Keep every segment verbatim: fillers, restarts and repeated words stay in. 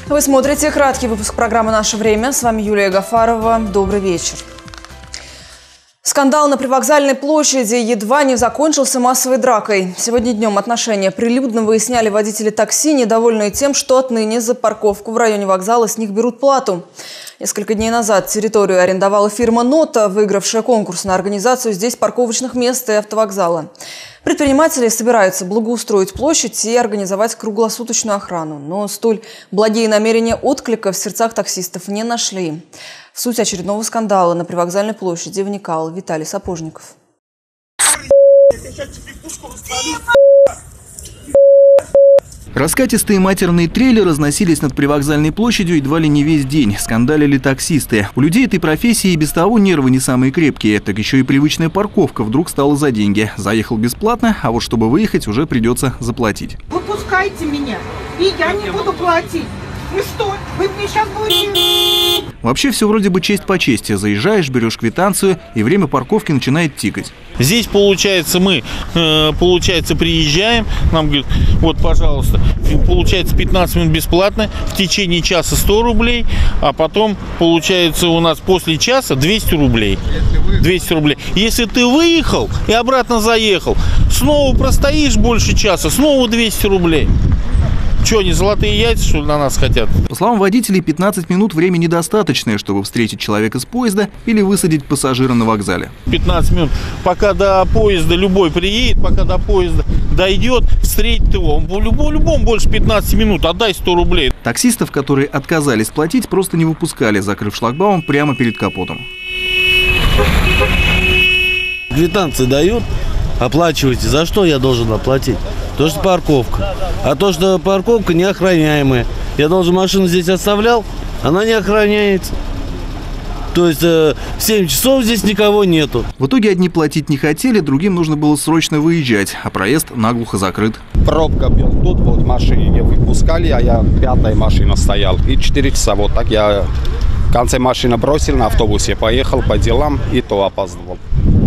Вы смотрите краткий выпуск программы «Наше время». С вами Юлия Гафарова. Добрый вечер. Скандал на Привокзальной площади едва не закончился массовой дракой. Сегодня днем отношения прилюдно выясняли водители такси, недовольные тем, что отныне за парковку в районе вокзала с них берут плату. Несколько дней назад территорию арендовала фирма «Нота», выигравшая конкурс на организацию здесь парковочных мест и автовокзала. Предприниматели собираются благоустроить площадь и организовать круглосуточную охрану. Но столь благие намерения отклика в сердцах таксистов не нашли. В суть очередного скандала на Привокзальной площади вникал Виталий Сапожников. Раскатистые матерные трели разносились над Привокзальной площадью едва ли не весь день. Скандалили таксисты. У людей этой профессии и без того нервы не самые крепкие. Так еще и привычная парковка вдруг стала за деньги. Заехал бесплатно, а вот чтобы выехать, уже придется заплатить. Выпускайте меня, и я не буду платить. Ну что, вы мне сейчас будете... Вообще все вроде бы честь по чести. Заезжаешь, берешь квитанцию, и время парковки начинает тикать. Здесь, получается, мы, э, получается, приезжаем, нам говорят, вот, пожалуйста, получается пятнадцать минут бесплатно, в течение часа сто рублей, а потом, получается, у нас после часа двести рублей. двести рублей. Если ты выехал и обратно заехал, снова простоишь больше часа, снова двести рублей. Что, они золотые яйца, что ли, на нас хотят? По словам водителей, пятнадцать минут времени достаточное, чтобы встретить человека с поезда или высадить пассажира на вокзале. пятнадцать минут. Пока до поезда любой приедет, пока до поезда дойдет, встретит его. Он по-любому, любому больше пятнадцати минут, отдай сто рублей. Таксистов, которые отказались платить, просто не выпускали, закрыв шлагбаум прямо перед капотом. Квитанции дают, оплачивайте. За что я должен оплатить? То, что парковка. А то, что парковка неохраняемая. Я должен машину здесь оставлял, она не охраняется. То есть э, в семь часов здесь никого нету. В итоге одни платить не хотели, другим нужно было срочно выезжать, а проезд наглухо закрыт. Пробка был тут, вот в машине не выпускали, а я пятая машина стоял. И четыре часа вот так я в конце машины бросил, на автобусе поехал по делам и то опаздывал.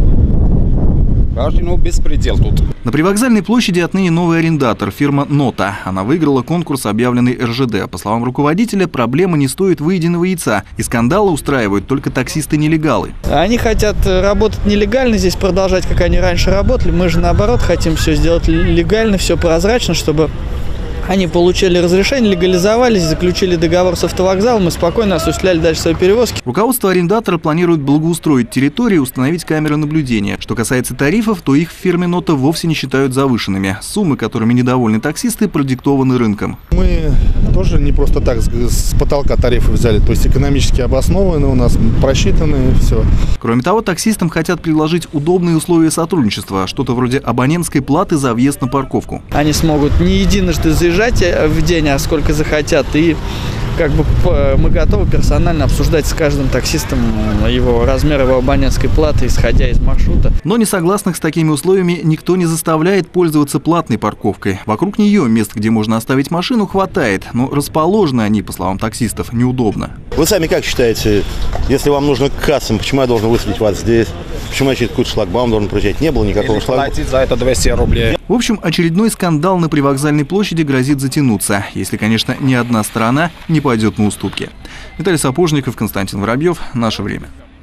Ну, беспредел тут. На Привокзальной площади отныне новый арендатор – фирма «Нота». Она выиграла конкурс, объявленный эр жэ дэ. По словам руководителя, проблема не стоит выеденного яйца. И скандалы устраивают только таксисты-нелегалы. Они хотят работать нелегально, здесь продолжать, как они раньше работали. Мы же, наоборот, хотим все сделать легально, все прозрачно, чтобы они получили разрешение, легализовались, заключили договор с автовокзалом и спокойно осуществляли дальше свои перевозки. Руководство арендатора планирует благоустроить территорию и установить камеры наблюдения. Что касается тарифов, то их в фирме «Нота» вовсе не считают завышенными. Суммы, которыми недовольны таксисты, продиктованы рынком. Мы тоже не просто так с потолка тарифы взяли, то есть экономически обоснованы, у нас просчитаны, все. Кроме того, таксистам хотят предложить удобные условия сотрудничества, что-то вроде абонентской платы за въезд на парковку. Они смогут не единожды заезжать в день, а сколько захотят, и как бы мы готовы персонально обсуждать с каждым таксистом его размер его абонентской платы, исходя из маршрута. Но несогласных с такими условиями никто не заставляет пользоваться платной парковкой. Вокруг нее мест, где можно оставить машину, хватает, но расположены они, по словам таксистов, неудобно. Вы сами как считаете, если вам нужно к кассам, почему я должен высадить вас здесь? Почему я через какой-то шлагбаум должен проезжать? Не было никакого шлагбаума. Платить за это двести рублей. В общем, очередной скандал на Привокзальной площади грозит затянуться, если, конечно, ни одна сторона не пойдет на уступки. Виталий Сапожников, Константин Воробьев. Наше время.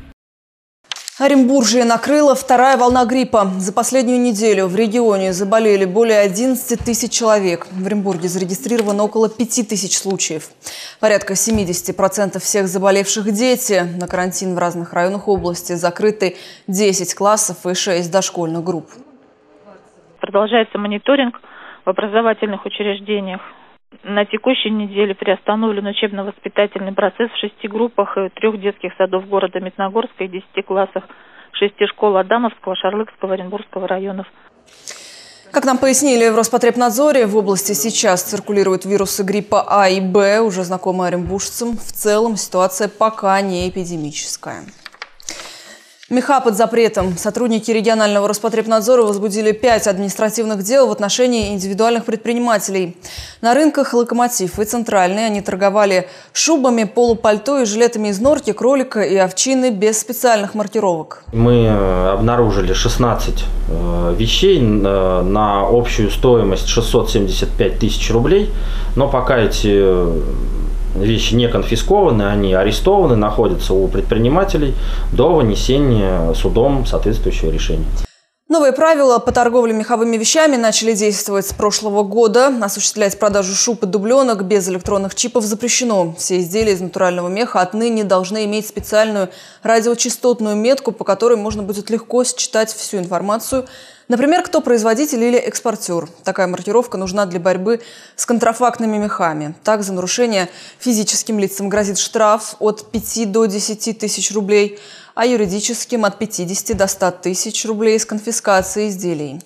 Оренбуржье накрыла вторая волна гриппа. За последнюю неделю в регионе заболели более одиннадцати тысяч человек. В Оренбурге зарегистрировано около пяти тысяч случаев. Порядка семидесяти процентов всех заболевших – дети. На карантин в разных районах области закрыты десять классов и шесть дошкольных групп. Продолжается мониторинг в образовательных учреждениях. На текущей неделе приостановлен учебно-воспитательный процесс в шести группах и трех детских садов города Медногорска и десяти классах шести школ Адамовского, Шарлыкского, Оренбургского районов. Как нам пояснили в Роспотребнадзоре, в области сейчас циркулируют вирусы гриппа А и Б, уже знакомые оренбуржцам. В целом ситуация пока не эпидемическая. Меха под запретом. Сотрудники регионального Роспотребнадзора возбудили пять административных дел в отношении индивидуальных предпринимателей. На рынках «Локомотив» и «Центральный» они торговали шубами, полупальто и жилетами из норки, кролика и овчины без специальных маркировок. Мы обнаружили шестнадцать вещей на общую стоимость шестьсот семьдесят пять тысяч рублей, но пока эти вещи не конфискованы, они арестованы, находятся у предпринимателей до вынесения судом соответствующего решения. Новые правила по торговле меховыми вещами начали действовать с прошлого года. Осуществлять продажу шуб и дубленок без электронных чипов запрещено. Все изделия из натурального меха отныне должны иметь специальную радиочастотную метку, по которой можно будет легко считать всю информацию. Например, кто производитель или экспортер. Такая маркировка нужна для борьбы с контрафактными мехами. Так, за нарушение физическим лицам грозит штраф от пяти до десяти тысяч рублей, а юридическим от пятидесяти до ста тысяч рублей с конфискацией изделий.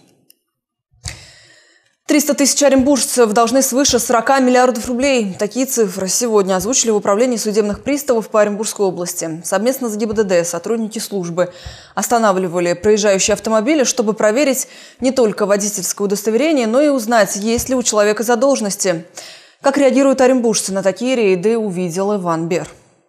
триста тысяч оренбуржцев должны свыше сорока миллиардов рублей. Такие цифры сегодня озвучили в Управлении судебных приставов по Оренбургской области. Совместно с ГИБДД сотрудники службы останавливали проезжающие автомобили, чтобы проверить не только водительское удостоверение, но и узнать, есть ли у человека задолженности. Как реагируют оренбуржцы на такие рейды, увидел Иван Бер.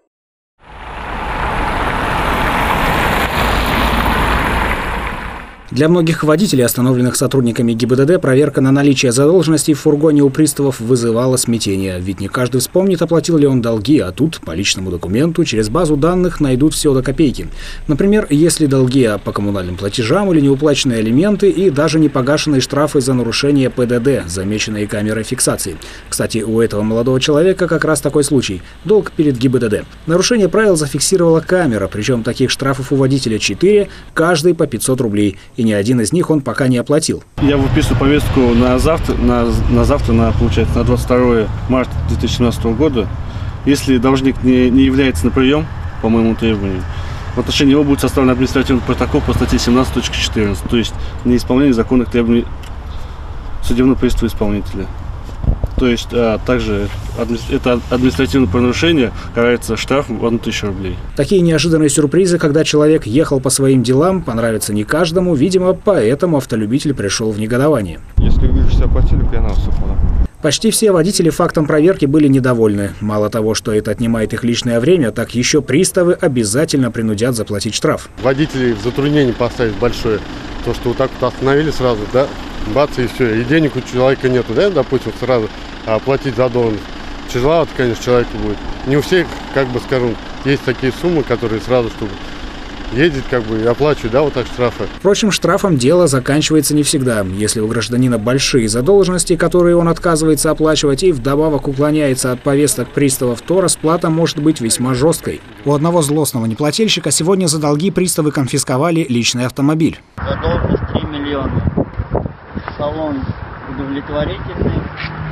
Для многих водителей, остановленных сотрудниками ГИБДД, проверка на наличие задолженностей в фургоне у приставов вызывала смятение. Ведь не каждый вспомнит, оплатил ли он долги, а тут по личному документу через базу данных найдут все до копейки. Например, если долги по коммунальным платежам или неуплаченные алименты и даже не погашенные штрафы за нарушение ПДД, замеченные камерой фиксации. Кстати, у этого молодого человека как раз такой случай. Долг перед ГИБДД. Нарушение правил зафиксировала камера, причем таких штрафов у водителя четыре, каждый по пятьсот рублей. И ни один из них он пока не оплатил. Я выписываю повестку на завтра, на, на завтра, на, получается, на двадцать второе марта две тысячи семнадцатого года. Если должник не, не является на прием, по моему требованию, в отношении него будет составлен административный протокол по статье семнадцать точка четырнадцать, то есть неисполнение законных требований судебного пристава исполнителя. То есть а, также адми... это административное правонарушение карается штрафом в одну тысячу рублей. Такие неожиданные сюрпризы, когда человек ехал по своим делам, понравятся не каждому. Видимо, поэтому автолюбитель пришел в негодование. Если увижу себя по телеку, я на вас упаду. Почти все водители фактом проверки были недовольны. Мало того, что это отнимает их личное время, так еще приставы обязательно принудят заплатить штраф. Водителей в затруднение поставить большое. То, что вот так вот остановили сразу, да, бац, и все. И денег у человека нету, да, допустим, сразу оплатить задолженность. Тяжеловато, конечно, человеку будет. Не у всех, как бы скажем, есть такие суммы, которые сразу, чтобы ездить, как бы, и оплачивать, да, вот так штрафы. Впрочем, штрафом дело заканчивается не всегда. Если у гражданина большие задолженности, которые он отказывается оплачивать, и вдобавок уклоняется от повесток приставов, то расплата может быть весьма жесткой. У одного злостного неплательщика сегодня за долги приставы конфисковали личный автомобиль. Задолженность три миллиона. Салон удовлетворительный.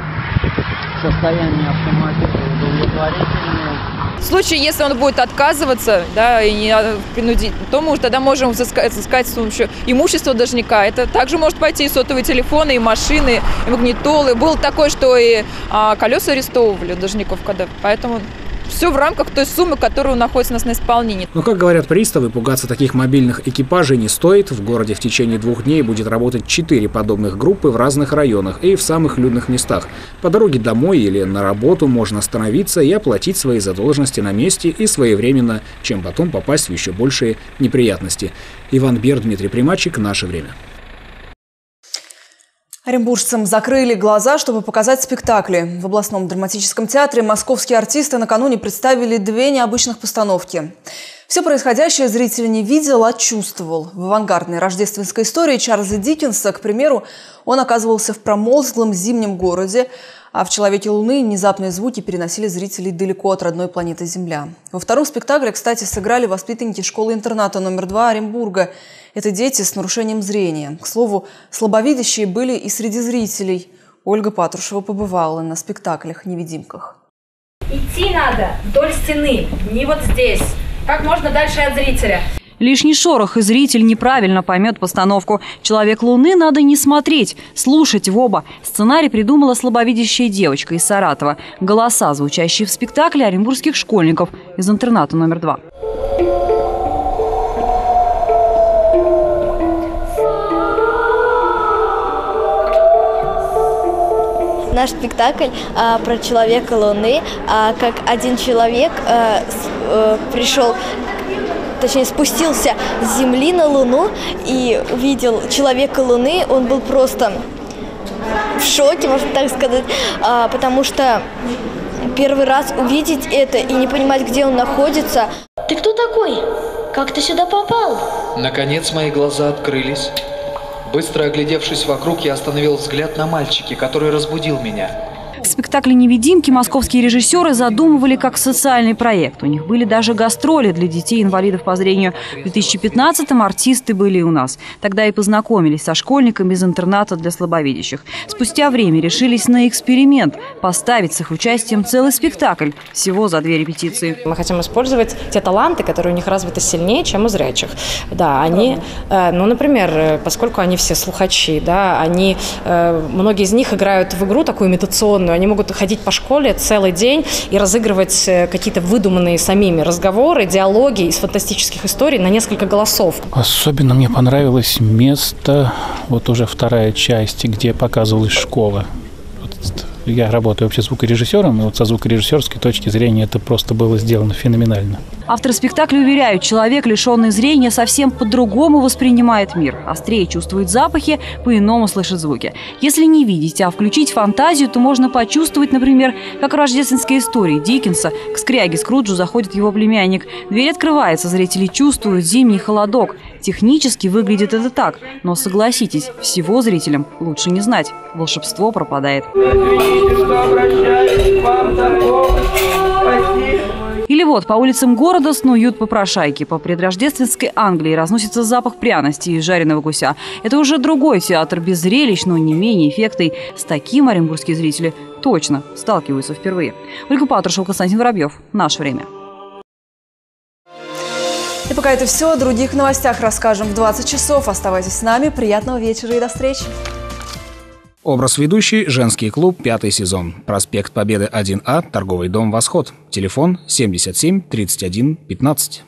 Состояние автомобиля удовлетворительное. В случае, если он будет отказываться, да, и не принудить, то мы тогда можем взыскать, взыскать с помощью имущества должника. Это также может пойти и сотовые телефоны, и машины, и магнитолы. Было такое, что и а, колеса арестовывали у должников, когда, поэтому все в рамках той суммы, которая находится у нас на исполнении. Но, как говорят приставы, пугаться таких мобильных экипажей не стоит. В городе в течение двух дней будет работать четыре подобных группы в разных районах и в самых людных местах. По дороге домой или на работу можно остановиться и оплатить свои задолженности на месте и своевременно, чем потом попасть в еще большие неприятности. Иван Бер, Дмитрий Примачик. Наше время. Оренбуржцам закрыли глаза, чтобы показать спектакли. В областном драматическом театре московские артисты накануне представили две необычных постановки. Все происходящее зритель не видел, а чувствовал. В авангардной рождественской истории Чарльза Диккенса, к примеру, он оказывался в промозглом зимнем городе, а в «Человеке Луны» внезапные звуки переносили зрителей далеко от родной планеты Земля. Во втором спектакле, кстати, сыграли воспитанники школы-интерната номер два Оренбурга. Это дети с нарушением зрения. К слову, слабовидящие были и среди зрителей. Ольга Патрушева побывала на спектаклях-невидимках. Идти надо вдоль стены, не вот здесь, как можно дальше от зрителя. Лишний шорох, и зритель неправильно поймет постановку. «Человек Луны» надо не смотреть, слушать в оба. Сценарий придумала слабовидящая девочка из Саратова. Голоса, звучащие в спектакле оренбургских школьников из интерната номер два. наш спектакль а, про человека Луны, а, как один человек а, с, а, пришел, точнее спустился с Земли на Луну и увидел человека Луны. Он был просто в шоке, можно так сказать, а, потому что первый раз увидеть это и не понимать, где он находится. Ты кто такой? Как ты сюда попал? Наконец мои глаза открылись. Быстро оглядевшись вокруг, я остановил взгляд на мальчике, который разбудил меня. Спектакли «Невидимки» московские режиссеры задумывали как социальный проект. У них были даже гастроли для детей-инвалидов по зрению. В две тысячи пятнадцатом артисты были и у нас. Тогда и познакомились со школьниками из интерната для слабовидящих. Спустя время решились на эксперимент – поставить с их участием целый спектакль всего за две репетиции. Мы хотим использовать те таланты, которые у них развиты сильнее, чем у зрячих. Да, они, э, ну, например, поскольку они все слухачи, да, они, э, многие из них играют в игру такую имитационную. Они могут ходить по школе целый день и разыгрывать какие-то выдуманные самими разговоры, диалоги из фантастических историй на несколько голосов. Особенно мне понравилось место, вот уже вторая часть, где показывалась школа. Вот я работаю вообще звукорежиссером, и вот со звукорежиссерской точки зрения это просто было сделано феноменально. Авторы спектакля уверяют, человек, лишенный зрения, совсем по-другому воспринимает мир. Острее чувствует запахи, по-иному слышит звуки. Если не видеть, а включить фантазию, то можно почувствовать, например, как в рождественской истории Диккенса к скряге Скруджу заходит его племянник. Дверь открывается, зрители чувствуют зимний холодок. Технически выглядит это так, но согласитесь, всего зрителям лучше не знать. Волшебство пропадает. Или вот по улицам города снуют попрошайки. По предрождественской Англии разносится запах пряности и жареного гуся. Это уже другой театр, без зрелищ, но не менее эффектный. С таким оренбургские зрители точно сталкиваются впервые. Ольга Патрушева, Константин Воробьев. Наше время. И пока это все. О других новостях расскажем в двадцать часов. Оставайтесь с нами. Приятного вечера и до встречи. Образ ведущий, женский клуб, пятый сезон. Проспект Победы один А, торговый дом «Восход». Телефон семьдесят семь тридцать один пятнадцать.